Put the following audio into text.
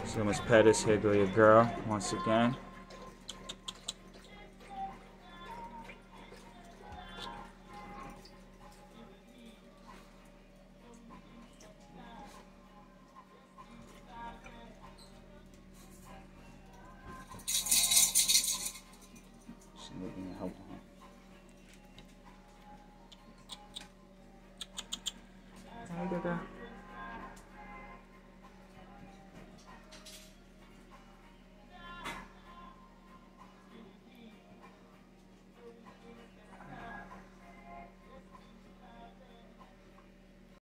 So Miss Pettus, here go your girl once again. Help